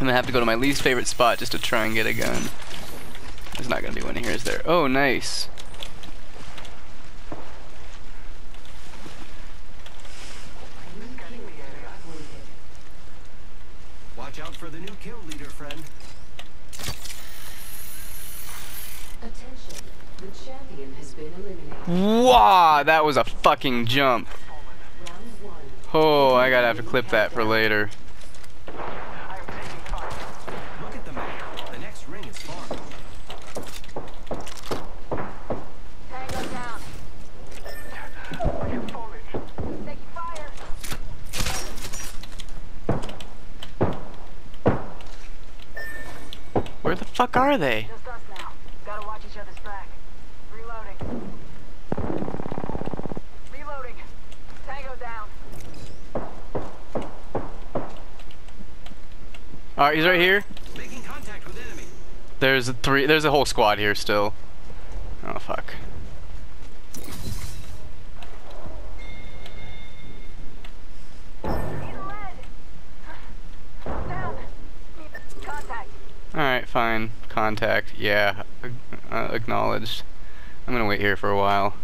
I'm gonna have to go to my least favorite spot just to try and get a gun. There's not gonna be one here, is there? Oh, nice. Watch out for the new kill leader, friend. Attention, the champion has been eliminated. Wow, that was a fucking jump. Round 1. Oh, I gotta have to clip that for later. Look at the map. The next ring is far. Tango down. Taking fire. Where the fuck are they? Just us now. Gotta watch each other's back. Reloading. Reloading. Tango down. Alright, he's right here. Making contact with enemy. There's a whole squad here still. Oh fuck. He's lead. Down. Contact. Alright, fine. Contact. Yeah. Acknowledged. I'm gonna wait here for a while.